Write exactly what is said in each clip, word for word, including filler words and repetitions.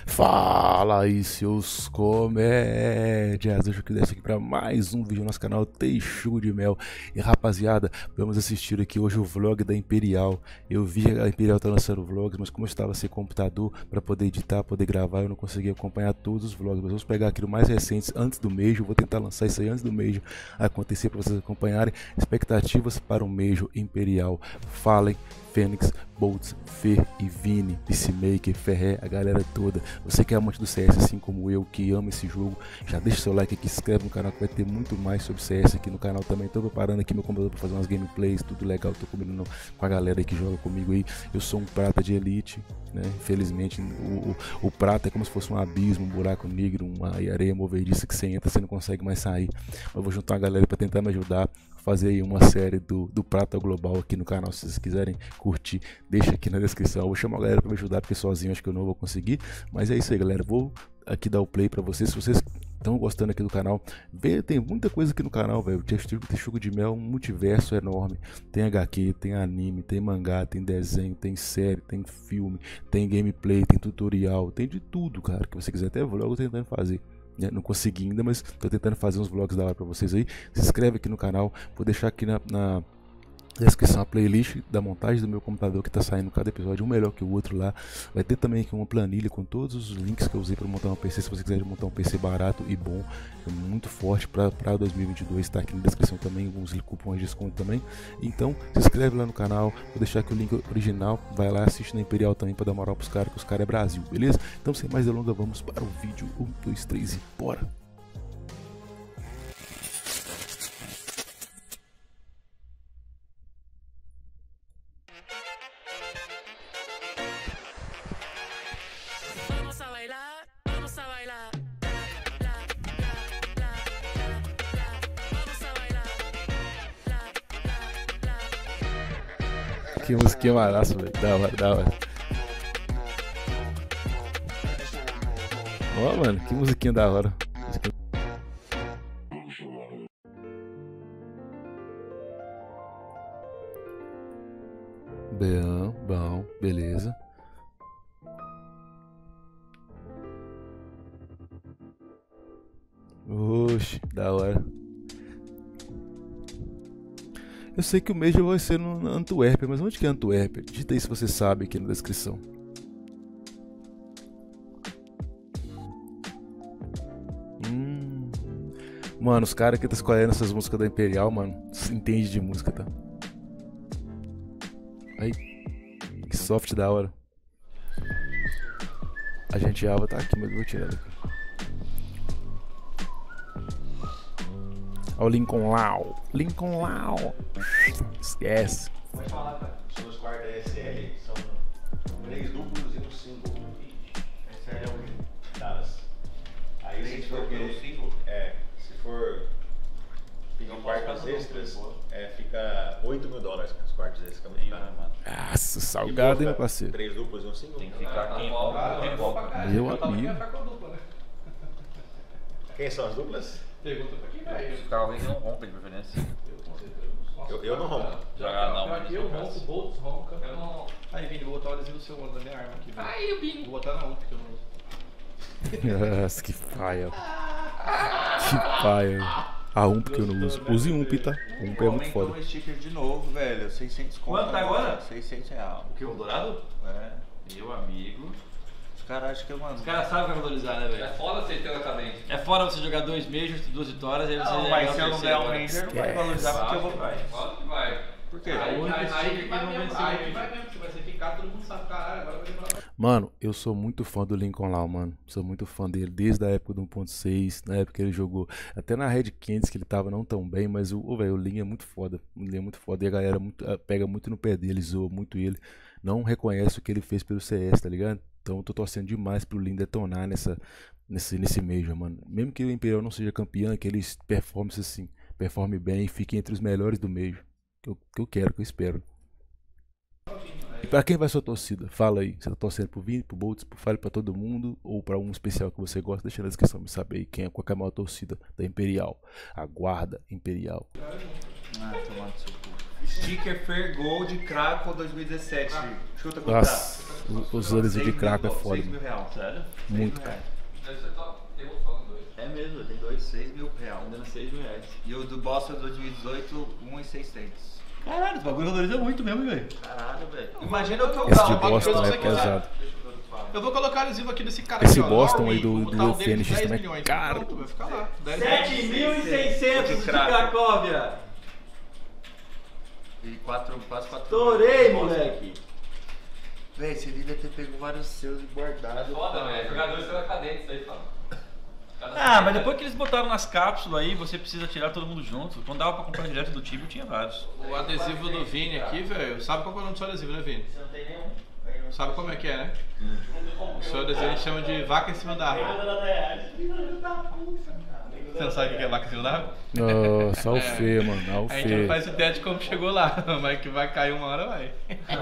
Fala aí, seus comédias! Hoje eu queria aqui para mais um vídeo no nosso canal Teixugo de Mel. E rapaziada, vamos assistir aqui hoje o vlog da Imperial. Eu vi a Imperial tá lançando vlogs, mas como eu estava sem computador para poder editar, poder gravar, eu não consegui acompanhar todos os vlogs. Mas vamos pegar aqui o mais recentes antes do Major. Vou tentar lançar isso aí antes do Major acontecer para vocês acompanharem. Expectativas para o Major Imperial. Fallen, Fênix, Boltz, Fer e Vini, Peacemaker, Ferré, a galera toda. Você que é amante do C S assim como eu, que ama esse jogo, já deixa seu like aqui, se inscreve no canal que vai ter muito mais sobre C S aqui no canal também. Tô preparando aqui meu computador para fazer umas gameplays, tudo legal, tô combinando com a galera aí que joga comigo aí. Eu sou um prata de elite, né? Infelizmente o, o, o prata é como se fosse um abismo, um buraco negro, uma areia movediça que você entra, você não consegue mais sair. Eu vou juntar a galera para tentar me ajudar, fazer aí uma série do, do Prata Global aqui no canal. Se vocês quiserem curtir, deixa aqui na descrição. Eu vou chamar a galera para me ajudar, porque sozinho acho que eu não vou conseguir. Mas é isso aí, galera. Vou aqui dar o play para vocês. Se vocês estão gostando aqui do canal, vê, tem muita coisa aqui no canal, velho. O Teixugo de Mel é um multiverso enorme. Tem H Q, tem anime, tem mangá, tem desenho, tem série, tem filme, tem gameplay, tem tutorial, tem de tudo, cara, que você quiser. Até vlog eu tô tentando fazer. Não consegui ainda, mas tô tentando fazer uns vlogs da hora pra vocês aí. Se inscreve aqui no canal. Vou deixar aqui na, na descrição a playlist da montagem do meu computador, que tá saindo cada episódio um melhor que o outro lá. Vai ter também aqui uma planilha com todos os links que eu usei para montar um P C. Se você quiser montar um P C barato e bom, é muito forte para dois mil e vinte e dois, tá aqui na descrição também, alguns cupons de desconto também. Então se inscreve lá no canal, vou deixar aqui o link original, vai lá, assiste na Imperial também para dar moral pros caras, que os caras é Brasil, beleza? Então sem mais delongas, vamos para o vídeo. Um, dois, três e bora! Que musiquinha maraça, velho. Da hora, da hora. Ó, mano, que musiquinha da hora. Bom, bom, beleza. Oxe, da hora. Eu sei que o Major vai ser no Antuérpia, mas onde que é Antuérpia? Digita aí se você sabe aqui na descrição. Hum. Mano, os caras que tá escolhendo essas músicas da Imperial, mano, entende de música, tá? Aí, que soft da hora. A gente Alva tá aqui, mas eu vou tirar daqui. Olha o Lincoln Lau. Lincoln Lau. Esquece. Vai falar, cara. São os quartos da S L, são três duplos e um single. S L é um Dallas. Aí se for pelo single, é, se for pedir quartos extras, é, fica oito mil dólares com os quartos extras. Fica muito caro, mano. Nossa, salgado, hein, meu parceiro? Três duplos e um single? Tem que ficar quem compra. Meu amigo. Quem são as duplas? Pergunta pra quem vai. Se ficar alguém que não rompa de preferência. Eu, eu não rompo. Jogar não, Aqui eu ronco, o Boltz ronca. Eu não... Aí, Vini, vou botar o adesivo do seu da minha arma aqui. Vini. Aí, o Bini. Vou botar na U P que eu não uso. Nossa, que paia. Que paia. A U M P que eu não uso. Use U M P, tá? U M P é muito foda. Aumentou o sticker de novo, velho. seiscentos conto. Quanto tá agora? seiscentos real. O que? O dourado? É. Meu amigo. Os caras acham que eu mando. Os caras sabem o que vai valorizar, né, É velho? foda você ter exatamente. É fora você jogar dois Majors, duas vitórias, aí você Não, já mas ganha se o eu não der terceiro, um né? Ranger, não vai valorizar porque eu vou. Vai. Foda que vai. Por quê? Aí, O único aí, sticker aí que vai não mesmo, venceu aí o Major. vai mesmo, vai ser ficar, todo mundo sabe, caralho, agora vai demorar. Mano, eu sou muito fã do Lincoln Lau, mano. Sou muito fã dele desde a época do um ponto seis, na época que ele jogou. Até na Red quinhentos que ele tava não tão bem, mas o, o, véio, o Lin é muito foda. O Lin é muito foda e a galera muito, pega muito no pé dele, zoa muito ele. Não reconhece o que ele fez pelo C S, tá ligado? Então eu tô torcendo demais pro Lin detonar nessa, nesse, nesse Major, mano. Mesmo que o Imperial não seja campeão, que ele performe assim, performe bem e fique entre os melhores do Major. Que eu, que eu quero, que eu espero. E pra quem vai sua torcida? Fala aí. Você tá torcendo pro Vini, pro Boltz, pro Fale, pra todo mundo? Ou pra um especial que você gosta? Deixa na descrição pra saber aí quem é, qual é a maior torcida da Imperial. A Guarda Imperial. Ah, tomando seu cu. Sticker Fair Gold Krakow dois mil e dezessete. Chuta quanto Nossa, tá? os adesivos de seis Krakow é mil, foda. seis mil real. Sério? Muito. reais. Deve ser só. Tem um só, dois. É mesmo, tem dois. seis mil real. Vendendo seis mil reais. E o do Boston dois mil e dezoito, um milhão e seiscentos. Caralho, o bagulho valoriza muito mesmo, velho. Caralho, velho. Imagina o que eu Esse de Não, bagulho Boston você é quiser. pesado. Eu vou colocar adesivo aqui desse cara Esse aqui, ó. Boston Norway, aí do- vou do botar um dele de Fênix dez também é milhões. caro. Pronto, vai ficar lá. dez sete mil e seiscentos De de Krakow. Cracóvia. E quatro, quase quatro. Estourei, moleque. Véi, você devia ter pego vários seus e guardado. Foda, velho. Jogadores pela cadência, isso aí, fala. Ah, mas depois que eles botaram nas cápsulas aí, você precisa tirar todo mundo junto. Quando dava pra comprar direto do time, tinha vários. O adesivo do Vini aqui, velho. Sabe qual que é o nome do seu adesivo, né, Vini? Você não tem nenhum. Sabe como é que é, né? O seu adesivo a gente chama de vaca em cima da árvore. Você não sabe o que é vaca em cima da árvore? Nossa, o Fê, mano. Olha o A gente não Fê. faz ideia de como chegou lá, mas que vai cair uma hora, vai.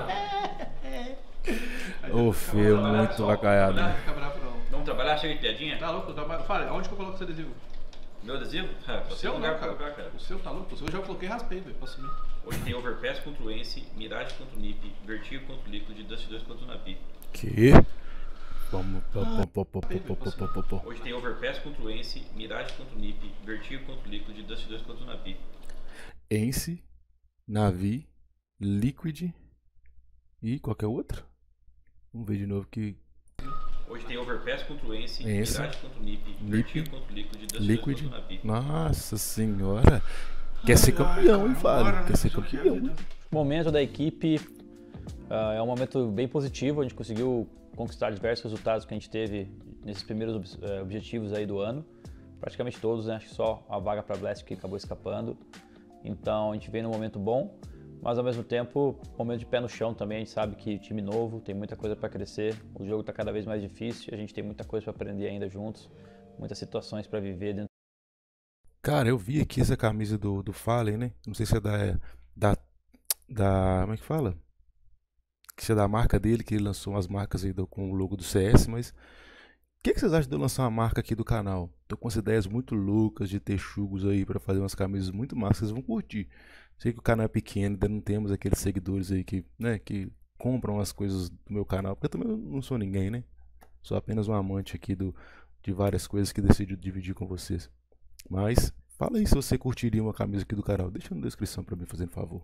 O Fê é muito vacaiado. Não, fica bravo não. Vamos trabalhar? Chega de piadinha? Tá louco? Eu trabalho. Fala, onde que eu coloco esse adesivo? Meu adesivo? É, O seu não, lugar pra cara. colocar, cara. O seu tá louco? O seu eu já coloquei e raspei, velho, pra assumir. Hoje tem Overpass contra o Ence, Mirage contra o Nip, Vertigo contra o Liquid, Dust dois contra o Navi. Que? Vamos. Pô, pô, pô, pô, pô, pô, pô, pô, pô. Hoje tem Overpass contra o Ence, Mirage contra o Nip, Vertigo contra o Liquid, Dust dois contra o Navi. Ence, Navi, Liquid e qualquer outro? Vamos ver de novo que. Hoje tem Overpass contra o Ence, Ence, Mirage contra o Nip, Nip, Vertigo contra o Liquid, Dust Liquid. dois contra o Navi. Nossa senhora. Quer ser campeão, hein, Fábio? Quer ser campeão. hein? O momento da equipe uh, é um momento bem positivo. A gente conseguiu conquistar diversos resultados que a gente teve nesses primeiros ob uh, objetivos aí do ano. Praticamente todos, né? Acho que só a vaga para Blast que acabou escapando. Então a gente vem num momento bom, mas ao mesmo tempo, momento de pé no chão também. A gente sabe que time novo, tem muita coisa para crescer. O jogo está cada vez mais difícil. A gente tem muita coisa para aprender ainda juntos, muitas situações para viver dentro. Cara, eu vi aqui essa camisa do, do Fallen, né? Não sei se é da, é da. da. Como é que fala? Que se é da marca dele, que ele lançou umas marcas aí do, com o logo do C S, mas. O que, que vocês acham de eu lançar uma marca aqui do canal? Tô com umas ideias muito loucas de ter chugos aí pra fazer umas camisas muito massas, vocês vão curtir. Sei que o canal é pequeno, ainda não temos aqueles seguidores aí que, né, que compram as coisas do meu canal, porque eu também não sou ninguém, né? Sou apenas um amante aqui do, de várias coisas que decido dividir com vocês. Mas, fala aí se você curtiria uma camisa aqui do canal. Deixa na descrição pra mim, fazendo favor.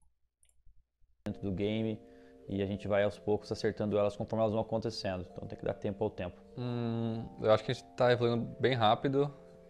dentro do game e a gente vai aos poucos acertando elas conforme elas vão acontecendo. Então tem que dar tempo ao tempo. Hum, eu acho que a gente está evoluindo bem rápido.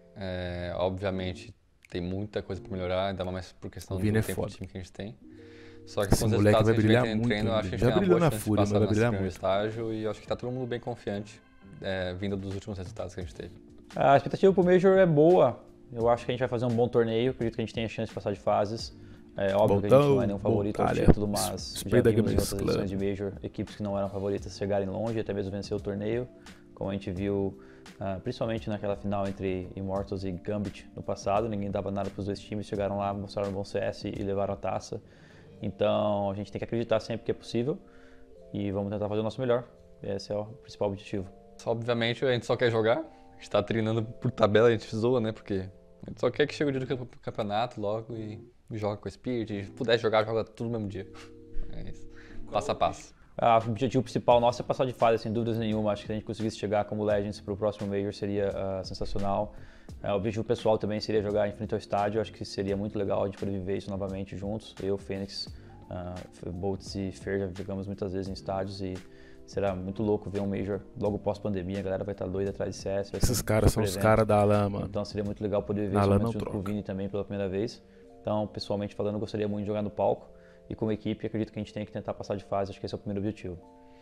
É, obviamente tem muita coisa para melhorar, ainda mais por questão O do Vini é tempo foda. de time que a gente tem. Só que Esse com os moleque resultados vai que a gente brilhar vem muito treino, eu ainda. acho que a gente Já tem uma brilhou boa na chance de Fúria, mas passar vai nesse brilhar primeiro muito. estágio e acho que está todo mundo bem confiante, é, vindo dos últimos resultados que a gente teve. A expectativa para o Major é boa. Eu acho que a gente vai fazer um bom torneio. Acredito que a gente tem a chance de passar de fases. É óbvio que a gente não é nenhum favorito ao Batalha. título, mas Spray já da vimos em Gamers outras edições Club. de Major equipes que não eram favoritas chegarem longe, até mesmo vencer o torneio, como a gente viu uh, principalmente naquela final entre Immortals e Gambit no passado. Ninguém dava nada para os dois times, chegaram lá, mostraram um bom C S e levaram a taça. Então a gente tem que acreditar sempre que é possível e vamos tentar fazer o nosso melhor. Esse é o principal objetivo. Só, obviamente a gente só quer jogar, a gente está treinando por tabela, a gente zoa, né? Porque a gente só quer que chegue o dia do campe- campeonato logo e joga com o Spirit. E se puder jogar, joga tudo no mesmo dia. É isso. Passo a passo. Ah, o objetivo principal nosso é passar de fase, sem dúvidas nenhuma. Acho que se a gente conseguisse chegar como Legends para o próximo Major seria uh, sensacional. Uh, o objetivo pessoal também seria jogar em frente ao estádio. Acho que seria muito legal a gente poder viver isso novamente juntos. Eu, Fênix, uh, Boltz e Fer já jogamos muitas vezes em estádios e será muito louco ver um Major logo pós-pandemia. A galera vai estar doida atrás de C S. Vai ser Esses um caras são super os evento. caras da lama, mano. Então seria muito legal poder ver Na esse lã momento não junto com o troca. Vini também pela primeira vez. Então, pessoalmente falando, eu gostaria muito de jogar no palco. E como equipe, acredito que a gente tem que tentar passar de fase. Acho que esse é o primeiro objetivo.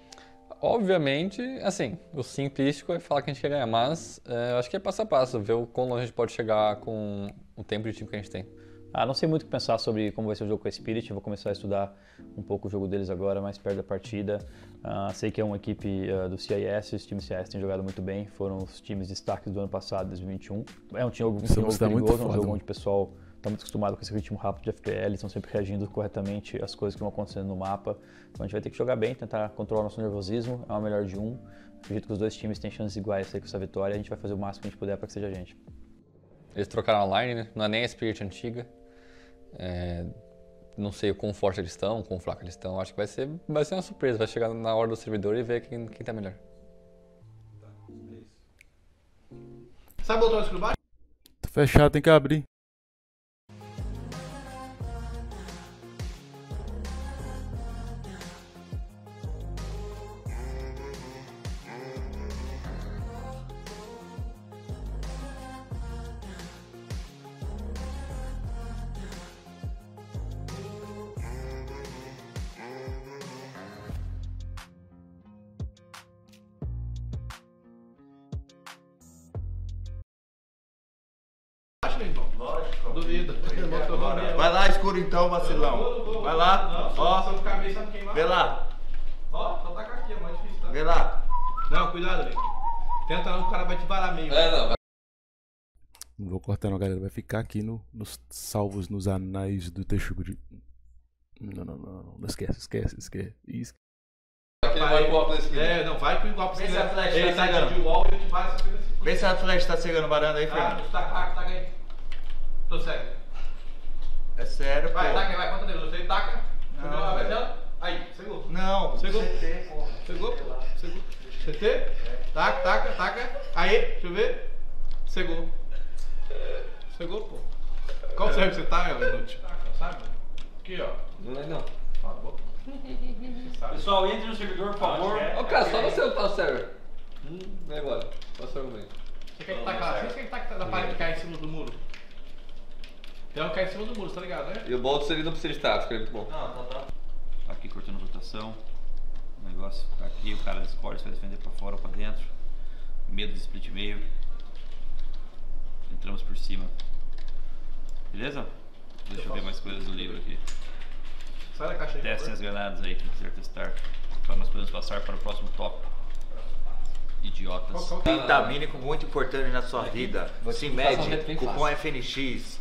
Obviamente, assim, o simplístico é falar que a gente quer ganhar, mas é, eu acho que é passo a passo, ver o quão longe a gente pode chegar com o tempo de time que a gente tem. Ah, não sei muito o que pensar sobre como vai ser o jogo com a Spirit. Eu vou começar a estudar um pouco o jogo deles agora, mais perto da partida. Ah, sei que é uma equipe ah, do C I S, os times C I S têm jogado muito bem. Foram os times destaques do ano passado, dois mil e vinte e um. É um jogo, um Isso jogo tá muito perigoso, é um foda, jogo mano. onde o pessoal está muito acostumado com esse ritmo rápido de F P L, estão sempre reagindo corretamente às coisas que vão acontecendo no mapa. Então a gente vai ter que jogar bem, tentar controlar nosso nervosismo. É uma melhor de um. Acredito que os dois times têm chances iguais aí com essa vitória. A gente vai fazer o máximo que a gente puder para que seja a gente. Eles trocaram a line, né? Não é nem a Spirit antiga. É, Não sei o quão forte eles estão, o quão fraco eles estão. Acho que vai ser, vai ser uma surpresa. Vai chegar na hora do servidor e ver quem, quem tá melhor. Sabe o botão escuro baixo? Tá fechado, tem que abrir. Lógico. Duvido. Vai lá, escuro então, vacilão. Vai lá, ó. Se eu ficar meio, sabe quem vai? Vê lá, Ó, só tacar aqui, é mais difícil, tá? vê lá. Não, cuidado, velho. Tenta não, o cara vai te varar meio. É, não. Não vou cortar não, galera. Vai ficar aqui no, nos salvos nos anais do Texugo de... Não, não, não, não. Não esquece, esquece, esquece. Esque... Aquele vai pro óculos esquerdo. É, não, vai com igual pra Vê se a flecha Ele tá tá chegando. de wall e ele vai essa coisa assim. Vê se a flecha tá chegando varanda aí, Tá, Fernando. taca, taca aí. Tô cego. É sério, pô. Vai, taca, vai, conta dele. Você taca. Não, Chegou lá, vai velho. dela. Aí, segura. Não, Chegou. C T, porra. Chegou? Segura. C T? Taca, taca, taca. Aí, deixa eu ver. Segou. Segou, pô. Qual serve que você tá, meu inútil? Sabe? Aqui, ó. Não é não. Cala a boca. Pessoal, entre no servidor, por favor. Ô, cara, só você não tá no server. Hum, é agora. Só o seu argumento. Você quer que taca lá? Você quer que taca na parede que cai em cima do muro? Tem um que cai em cima do muro, tá ligado, né? E o Boltz ele não precisa de status, que é muito bom. Aqui cortando rotação. O negócio tá aqui, o cara escolhe se vai defender pra fora ou pra dentro. Medo de split meio. Entramos por cima. Beleza? Deixa eu ver mais coisas do livro aqui. Sai da caixa aí. Testem as granadas aí, quem quiser testar. Para nós podemos passar para o próximo tópico. Idiotas. Vitamínico muito importante na sua vida. Se passar um jeito mede, bem cupom fácil. F N X.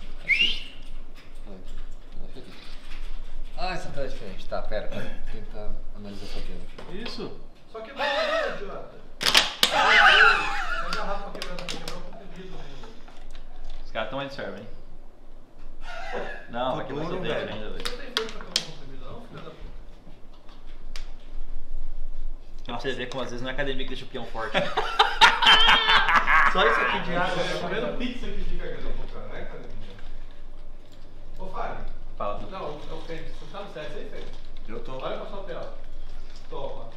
Ah, essa tela é diferente. Tá, pera. Vou tentar analisar isso aqui. Isso. Só que não é idiota. Mas a Rafa quebrando aqui, quebrou com o pedido. Os caras estão onde serve, hein? Não, vai quebrar seu Futuro, dente velho. ainda, velho. Não tem força pra tomar um comprimido, não, filha da puta. Pra você ver como às vezes não é academia que deixa o peão forte. Né? Só isso aqui de água. Tá vendo pizza que fica aqui no cara, né, cara? Ô, Fábio. Fala tudo. Não, é o Fênix. Você tá no set aí, Fênix? Eu tô. Olha pra sua tela. Toma.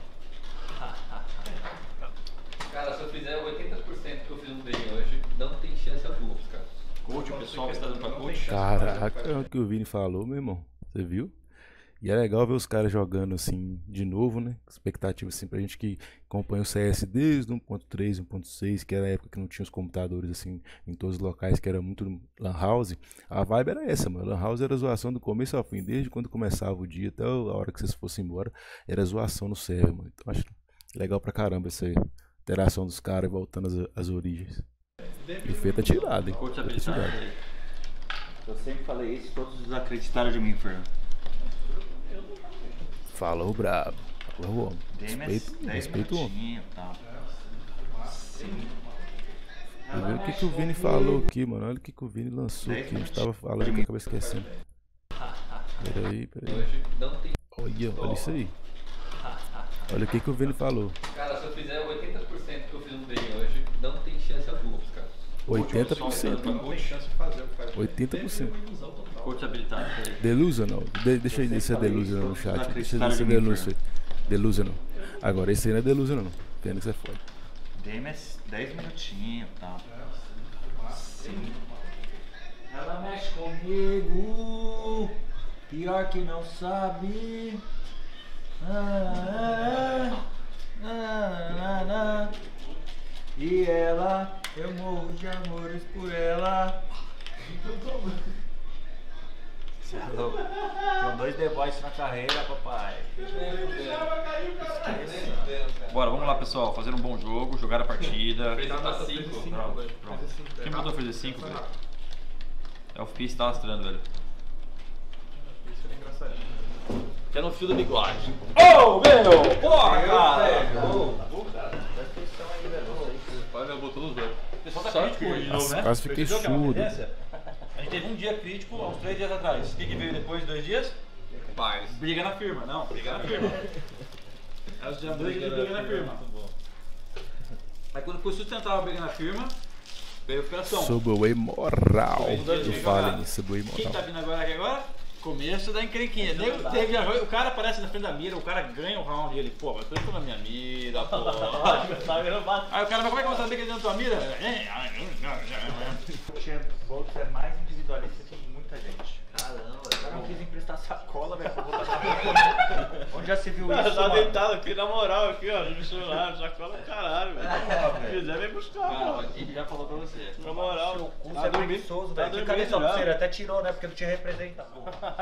Cara, se eu fizer oitenta por cento que eu fiz no treino hoje, não tem chance alguma, cara. Coach, o pessoal que está dando pra coach. Caraca, é o que o Vini falou, meu irmão. Você viu? E é legal ver os caras jogando assim de novo, né? Expectativa assim pra gente que acompanha o C S desde um ponto três, um ponto seis, que era a época que não tinha os computadores assim em todos os locais, que era muito lan house. A vibe era essa, mano. Lan house era zoação do começo ao fim, desde quando começava o dia até a hora que vocês fossem embora, era zoação no server, mano. Então acho legal pra caramba essa interação dos caras voltando às, às origens. E o Fê tá tirado, hein? Coach Fê tá habilitado tirado. aí. Eu sempre falei isso, todos desacreditaram de mim, Fernando. Falou brabo. Falou homem. Tem mais Respeito, dez respeito o homem. minutinhos e tal. Sim. Vou ver o que, que o Vini falou aqui, mano. Olha o que, que o Vini lançou aqui. A gente tava falando que eu acabei esquecendo. Peraí, peraí. Hoje não tem. Olha, olha isso aí. Olha o que, que o Vini falou. Cara, se eu fizer oitenta por cento que eu fiz no treino hoje, não tem chance alguma, cara. oitenta por cento. Não tem chance de fazer o que faz. oitenta por cento. Coach habilitado aí. Delusional. De, deixa aí esse é delusional no chat. Deixa eu esse delusional. Delusional. Agora, esse aí não é delusional, não. Fênix é foda. Dei mais dez minutinhos e tal. Sim. Ela mexe comigo, pior que não sabe. Ah, ah, ah, ah, ah. E ela, eu morro de amores por ela. Você é louco? Tem dois The Voice na carreira, papai. Bora, vamos lá, pessoal. Fazer um bom jogo, jogar a partida. Fez a cinco. Pronto, pronto. Quem mandou fazer cinco, velho? É o F P I S tá lastrando, velho. Isso é engraçadinho. Que é no fio do bigode. Ô, meu! Porra, cara! Olha, botou nos dois. O pessoal tá crítico hoje de novo, né? Quase fiquei Percebeu que é uma surdo. tendência? A gente teve um dia crítico há uns três dias atrás. O que, que veio depois de dois dias? Paz. Briga na firma. Não, briga na firma. Aí os dias dois dias de briga na firma. Aí quando foi sustentar a briga na firma, veio a operação. Subway moral. Dois Eu dias falo jogado. em Subway Quem tá moral. vindo agora aqui agora? Começo da encrenquinha. Nego- teve a- O cara aparece na frente da mira, o cara ganha o round e ele, pô, mas eu tô na minha mira, pô. Aí o cara, mas como é que eu vou saber que ele dentro da tua mira? O Champ Box é mais individualista que muita gente. Caramba, o cara não quis emprestar sacola, velho, pra botar na Onde já se viu isso, Tá mano? deitado aqui, na moral, aqui, ó, no celular, sacola do caralho, velho. Se quiser, vem buscar, Cara, mano. ele já falou pra você. Na moral, Seu cu, tá você é dormindo- preguiçoso, tá velho. dormindo Cadê sua já. pulseira? Até tirou, né? Porque não te representa, porra.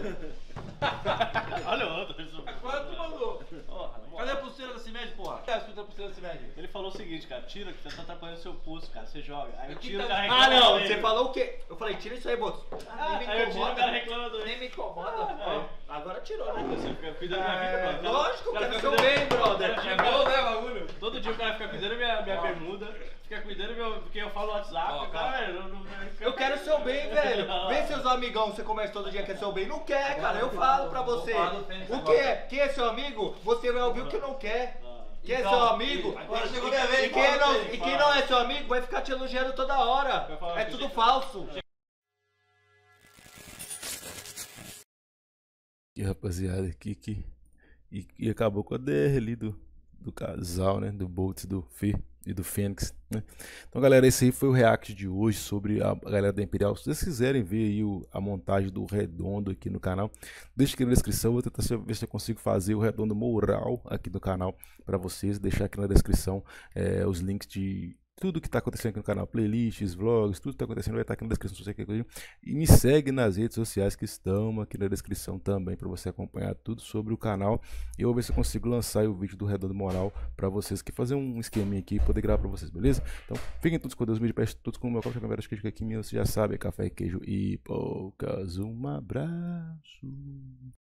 Olha o outro, isso. Agora tu mandou. Porra, na Cadê a moral. pulseira da CIMED, porra? Cadê a pulseira da CIMED? Ele falou o seguinte, cara, tira que você tá atrapalhando seu pulso, cara, você joga. Aí eu Que tiro, o tá- cara Ah, reclama não, dele. você falou o quê? Eu falei, tira isso aí, Botos. Ah, Nem me aí eu tiro, o incomoda. cara reclama também. Nem me incomoda. Ah, Ó, agora tirou, né? Você fica cuidando da minha vida, É, mano. Cara, lógico, cara quero fica seu cuidando- bem, brother. Todo dia, É o cara- bom, né, bagulho? Todo dia o cara fica cuidando minha, minha bermuda, fica cuidando meu, porque eu falo no WhatsApp, Ó, o cara, eu não, não, Eu quero seu bem, velho. Vê seus amigão, você conversa todo dia que é seu bem. Não quer, cara. Eu falo pra você. O que é? Quem é seu amigo? Você vai ouvir o que não quer. Quem é Então, seu amigo? agora E- chegou minha vez, E quem fala não, dele, e quem fala. não é seu amigo vai ficar te elogiando toda hora. Vai falar É que tudo você- falso. E rapaziada, aqui que. E, e acabou com a D R ali do, do casal, né? Do Boltz, do Fê e do Fênix, né? Então, galera, esse aí foi o react de hoje sobre a galera da Imperial. Se vocês quiserem ver aí o, a montagem do redondo aqui no canal, deixa aqui na descrição. Vou tentar ver se eu consigo fazer o redondo moral aqui no canal para vocês. Deixar aqui na descrição é, os links de tudo que está acontecendo aqui no canal, playlists, vlogs, tudo que está acontecendo vai estar aqui na descrição se você quer coisa. E me segue nas redes sociais que estão aqui na descrição também para você acompanhar tudo sobre o canal. E eu vou ver se eu consigo lançar aí o vídeo do Redondo Moral para vocês, que fazer um esqueminha aqui e poder gravar para vocês, beleza? Então fiquem todos com Deus, me despede todos com o meu copo de câmera, acho que aqui minha, você já sabe, é café, queijo e poucas. Um abraço.